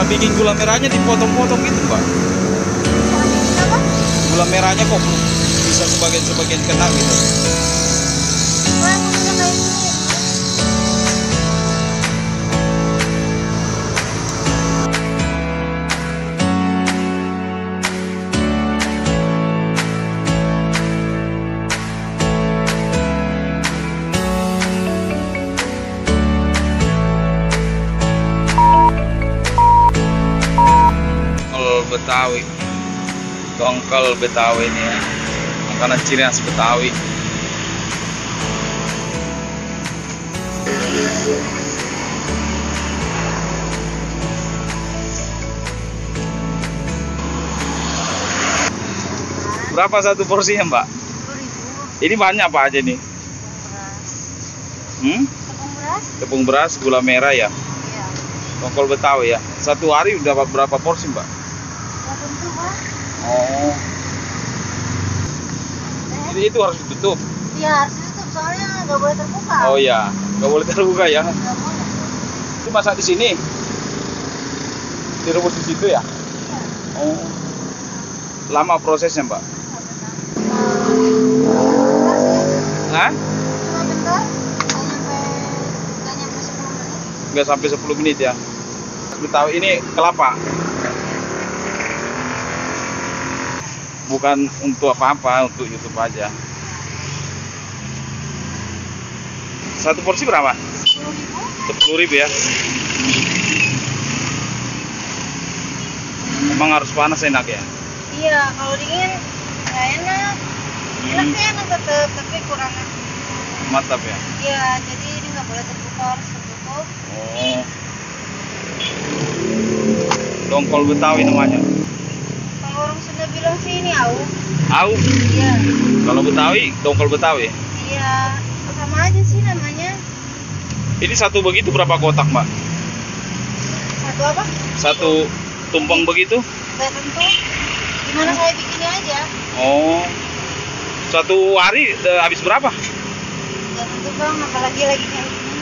bikin gula merahnya dipotong-potong gitu, Mbak. Apa? Gula merahnya kok bisa sebagian-sebagian kena gitu. Wah, maksudnya kayak gini. Betawi, dongkol Betawi ini ya, makanan ciri khas Betawi. Berapa satu porsinya, Mbak? 10.000. Ini banyak apa aja nih? Beras. Hmm? Tepung beras? Tepung beras, gula merah ya, Iya. dongkol Betawi ya. Satu hari dapat berapa porsi, Mbak? Nggak tentu, Pak. Oh, jadi itu harus ditutup. Iya, harus ditutup soalnya nggak boleh terbuka. Oh ya, nggak boleh terbuka ya. Nggak boleh. Ini masak di sini, direbus di situ ya. Iya. Oh, lama prosesnya, Mbak? Hah? Cuma bentar, nggak nyampe 10 menit. Nggak sampai 10 menit ya. Betawi ini kelapa. Bukan untuk apa-apa, untuk YouTube aja. Satu porsi berapa? 10.000. 10.000 ya. Emang harus panas enak ya? Iya, kalau dingin nggak enak. Enak sih enak tetap, tapi kurang. Mantap ya. Iya, jadi ini nggak boleh terbuka, harus tertutup. Oh. Dongkol Betawi namanya. Kalau orang Sunda bilang sih ini au. Au. Iya. Kalau Betawi, dongkol Betawi. Iya, sama aja sih namanya. Ini satu begitu berapa kotak, Mbak? Satu apa? Satu tumpeng begitu? Nggak tentu. Gimana saya bikinnya aja. Oh. Satu hari habis berapa? Nggak tentu bang, apalagi lagi kayak gini.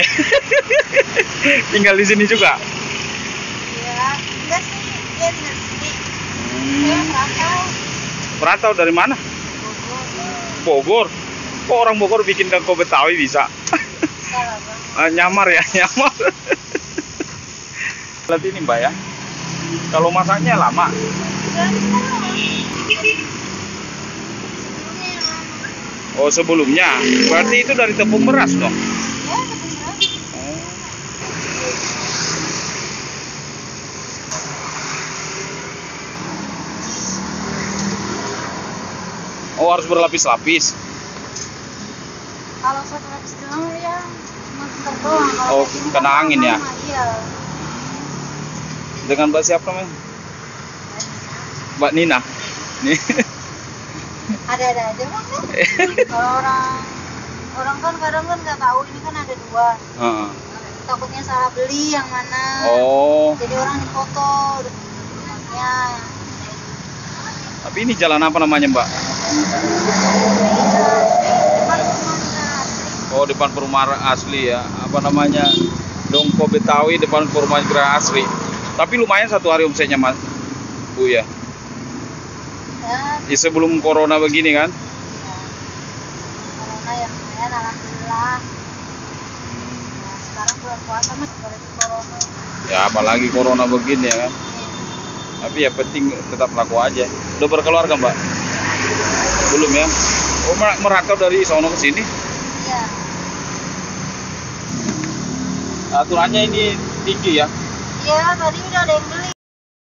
Tinggal di sini juga. Iya, enggak sih. Dia tinggal di sini. Saya merantau. Perantau dari mana? Bogor. Bogor. Kok orang Bogor bikin dongkol Betawi bisa? Bisa lah bang. Nyamar ya, nyamar. Lihat ini, Mbak ya. Kalau masaknya lama. Udah bisa lama. Sebelumnya yang lama. Oh, sebelumnya. Berarti itu dari tepung beras dong. Ya, tepung beras. Oh, harus berlapis-lapis. Kalau satu lapis doang ya cuma sebentar doang. Kalau Oh, kayak gini kena kan angin ya? lama, iya. Dengan Mbak siapa namanya? Mbak Nina. Nih. Ada-ada aja bang kan. Kalau orang kan kadang kan nggak tahu ini kan ada dua. Heeh. Takutnya salah beli yang mana. Oh, Jadi orang dipoto. Ya. tapi ini jalan apa namanya, Mbak? Depan rumah kita asli. Oh, depan perumahan asli ya. Apa namanya? Dongkol Betawi depan perumahan Gerah Asri. Tapi lumayan satu hari omsetnya, Mas. Bu ya. Ya, Ya, sebelum corona begini kan? corona yang lumayan alhamdulillah. Nah, sekarang bulan puasa mas apalagi corona. Ya, apalagi corona begini ya kan. Tapi ya penting tetap laku aja. Udah berkeluarga, Mbak? Belum ya? Oh, merantau dari sono ke sini? Iya. Aturannya ini tinggi ya? Iya, tadi udah ada yang beli.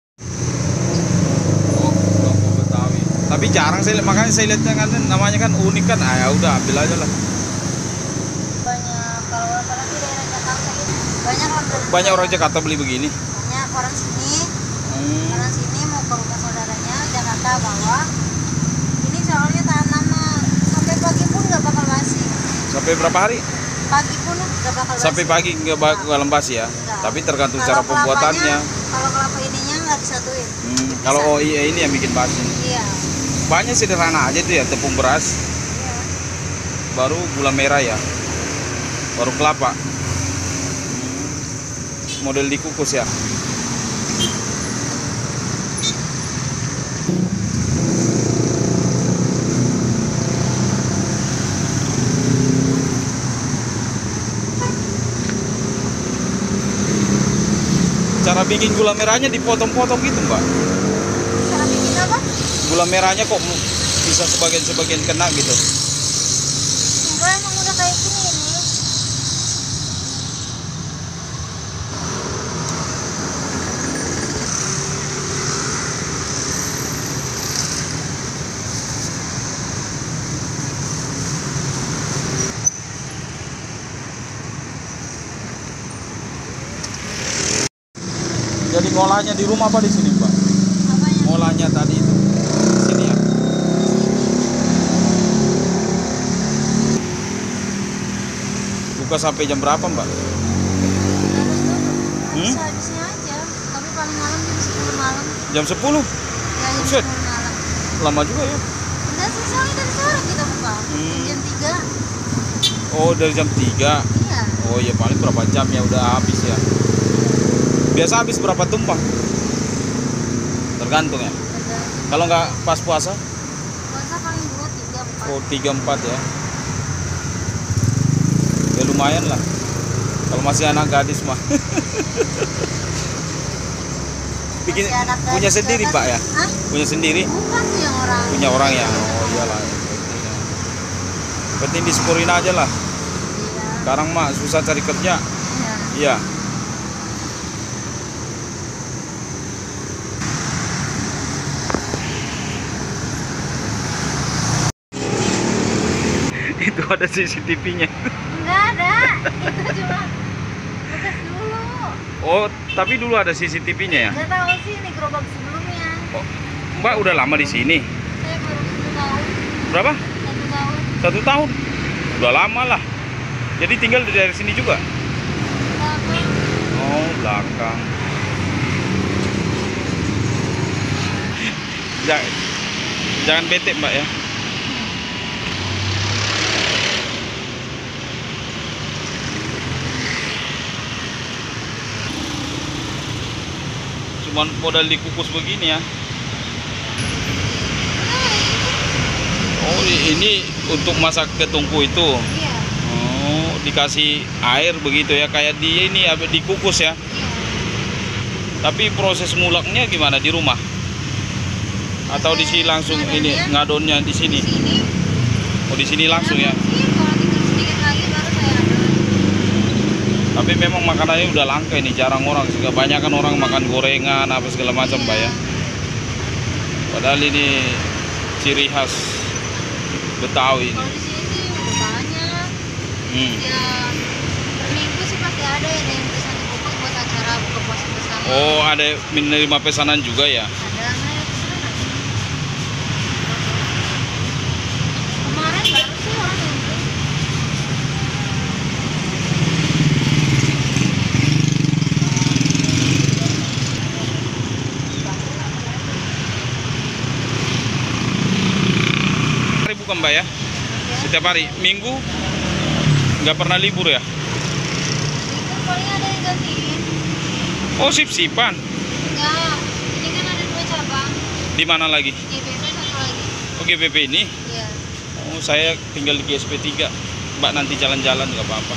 Oh, dongkol Betawi. Tapi jarang saya lihat, makanya saya lihatnya kan namanya kan unik kan. Ah, ya udah ambil aja lah. Banyak kalau apalagi daerah Jakarta ini banyak orang dari Banyak orang Jakarta beli begini. banyak orang sini. Hmm. Orang sini mau ke rumah saudaranya Jakarta bawa. Ini soalnya tahan lama sampai pagi pun nggak bakal basi. Sampai berapa hari? Pagi pun nggak bakal basi. Sampai pagi nggak bakal basi ya. Enggak. Tapi tergantung Kalau cara pembuatannya. Kalau kelapa ininya nggak disatuin. Kalau OIE ini yang bikin basi. Iya. Banyak sederhana aja tuh ya, tepung beras, Iya. baru gula merah ya, baru kelapa. Model dikukus ya. bikin gula merahnya dipotong-potong gitu mbak? Cara bikin apa? Gula merahnya kok bisa sebagian-sebagian kena gitu? Enggak, emang udah kayak gini ini. Jadi ngolahnya di rumah apa di sini mbak? Apanya? Ngolahnya tadi itu di sini ya? Buka sampai jam berapa mbak? Harus habisnya aja. Tapi paling malam jam 10 malam. Jam 10? Ya, jam Buset. 10 malam. Lama juga ya? Udah selesai dari sore kita buka. Jam 3. Oh dari jam 3? Iya. Oh ya paling berapa jam ya udah habis ya? Biasa habis berapa tumpang? Tergantung ya? Ada. Kalau nggak pas puasa? Puasa paling 2, 3, 4. Oh 3-4 ya? Ya lumayan lah. Kalau masih anak gadis mah. Bikin Masih anak punya gadis sendiri kan? pak ya? Hah? Punya sendiri? Bukan tuh yang orang. Punya orang ya? Oh iyalah. Penting disyukurin aja lah. Iya. Sekarang mah susah cari kerja. Iya. Iya. Itu ada CCTV-nya. Enggak ada. Itu cuma bekas dulu. Oh, tapi dulu ada CCTV-nya ya? Enggak tahu sih ini gerobak sebelumnya. Oh, Mbak udah lama di sini. Saya baru 1 tahun. Berapa? 1 tahun. 1 tahun. Udah lama lah. Jadi tinggal di daerah sini juga? Belakang. Oh, belakang. Jangan bete mbak ya. Cuman modal dikukus begini ya. Oh ini untuk masak ketungku itu. Iya. Oh dikasih air begitu ya, kayak di ini dikukus ya. Iya. Tapi proses nguleknya gimana di rumah? Atau di sini langsung ini ngadonnya di sini? Di sini. Oh di sini langsung ya. Iya, kalau tinggal sedikit lagi baru saya adon. Tapi memang makanannya udah langka ini, jarang orang. Kebanyakan orang makan gorengan apa segala macam mbak ya. Padahal ini ciri khas Betawi ini. Kalau di sini sih udah banyak. Ya per minggu sih pasti ada ya yang pesan dikukus buat acara buka puasa bersama. Oh ada menerima pesanan juga ya? Ada nggak ya pesanan? Kemarin baru sih orang yang beli. Hari bukan mbak ya? Setiap hari, minggu nggak pernah libur ya? Itu paling ada yang gantiin. Oh sip-sipan. Enggak, ini kan ada 2 cabang. Di mana lagi? GBP 1 lagi. Oh GBP ini? Iya. Oh saya tinggal di GSP 3. Mbak nanti jalan-jalan nggak apa-apa.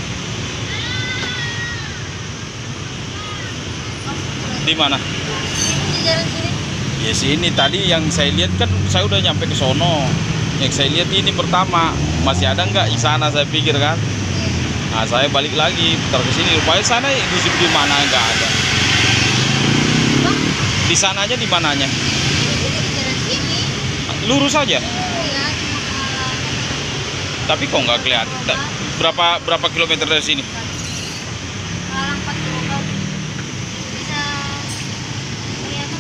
Di mana? Di jalan sini. Ya sini tadi yang saya lihat kan saya udah nyampe ke sono. Yang saya lihat ini pertama masih ada nggak di sana saya pikir kan. Nah saya balik lagi putar ke sini. Rupanya sana di mana nggak ada. Bang, Di sananya di mananya? ini di jalan sini. Lurus aja. Iya, cuma kenalan. Tapi kok nggak kelihatan. Berapa kilometer dari sini? Kenalan 4 kilo. Bisa kelihatan.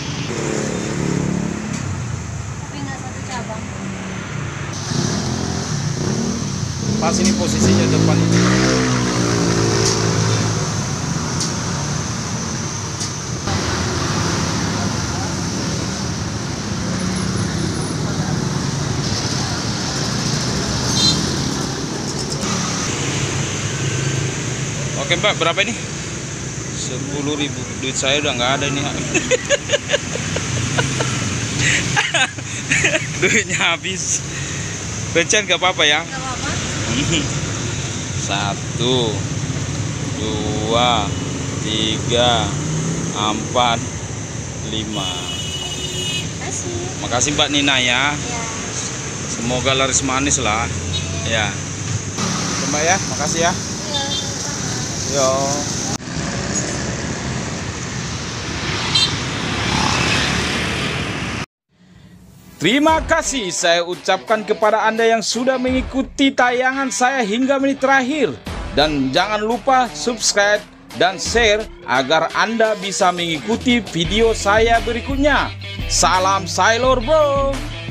Tapi nggak 1 cabang. Pas ini posisinya depan ini. Oke mbak, berapa ini? 10.000. Duit saya udah nggak ada ini. Duitnya habis. Bencen gak apa-apa ya. Nggak apa-apa. 1, 2, 3, 45. Kasih. Makasih Mbak Nina ya. Ya. Semoga laris manis lah. Ya. Mbak ya, makasih ya. Iya, sama-sama. Yo. Terima kasih saya ucapkan kepada Anda yang sudah mengikuti tayangan saya hingga menit terakhir. Dan jangan lupa subscribe dan share agar Anda bisa mengikuti video saya berikutnya. Salam Sailor Bro.